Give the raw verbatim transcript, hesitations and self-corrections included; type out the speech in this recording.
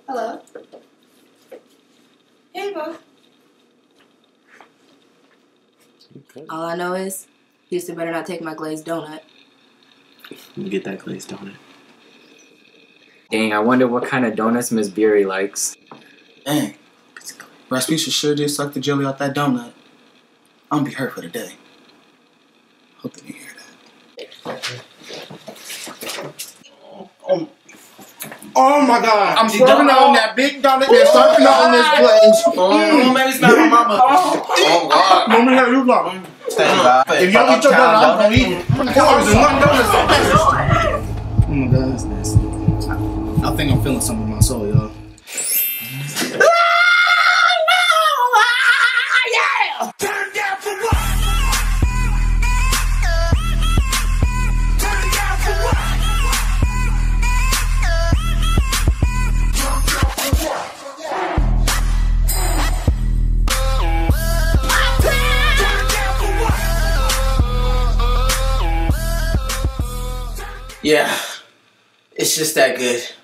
Hello. Hey, Bo. Okay. All I know is, Houston better not take my glazed donut. Let me get that glazed donut. Dang, I wonder what kind of donuts Miss Beery likes. Dang. Rasputia sure did suck the jelly off that donut. I'm gonna be hurt for the day. Hope they didn't hear that. Oh, oh my God! I'm She swerving done- on that big donut. They're sucking on this place. Oh, man, it's not my mama. Oh God! Mommy, how you like? If you don't eat your Uptown donut, I'm gonna eat donut. it. Oh, it's one donut. Oh my God, that's nasty. I, I think I'm feeling something in my soul, y'all. Yeah, it's just that good.